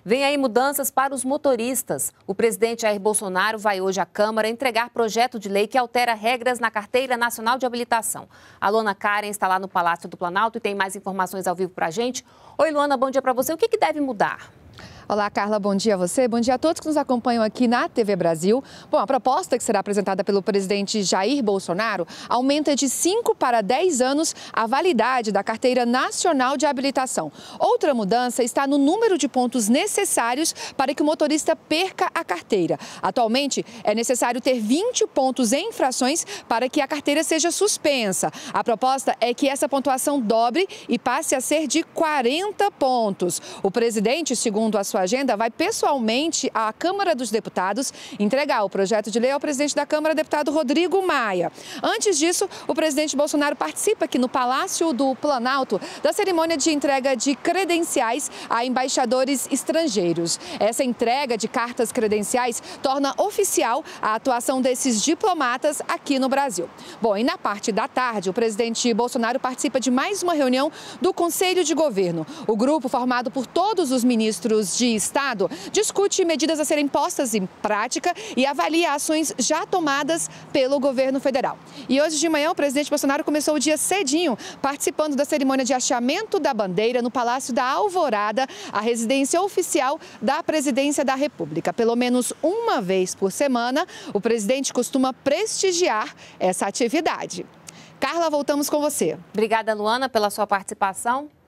Vem aí mudanças para os motoristas. O presidente Jair Bolsonaro vai hoje à Câmara entregar projeto de lei que altera regras na Carteira Nacional de Habilitação. A Luana Karen está lá no Palácio do Planalto e tem mais informações ao vivo para a gente. Oi, Luana, bom dia para você. O que deve mudar? Olá, Carla, bom dia a você, bom dia a todos que nos acompanham aqui na TV Brasil. Bom, a proposta que será apresentada pelo presidente Jair Bolsonaro aumenta de 5 para 10 anos a validade da Carteira Nacional de Habilitação. Outra mudança está no número de pontos necessários para que o motorista perca a carteira. Atualmente, é necessário ter 20 pontos em infrações para que a carteira seja suspensa. A proposta é que essa pontuação dobre e passe a ser de 40 pontos. O presidente, segundo a sua agenda, vai pessoalmente à Câmara dos Deputados entregar o projeto de lei ao presidente da Câmara, deputado Rodrigo Maia. Antes disso, o presidente Bolsonaro participa aqui no Palácio do Planalto da cerimônia de entrega de credenciais a embaixadores estrangeiros. Essa entrega de cartas credenciais torna oficial a atuação desses diplomatas aqui no Brasil. Bom, e na parte da tarde, o presidente Bolsonaro participa de mais uma reunião do Conselho de Governo. O grupo, formado por todos os ministros de Estado, discute medidas a serem postas em prática e avalia ações já tomadas pelo governo federal. E hoje de manhã o presidente Bolsonaro começou o dia cedinho, participando da cerimônia de hasteamento da bandeira no Palácio da Alvorada, a residência oficial da Presidência da República. Pelo menos uma vez por semana, o presidente costuma prestigiar essa atividade. Carla, voltamos com você. Obrigada, Luana, pela sua participação.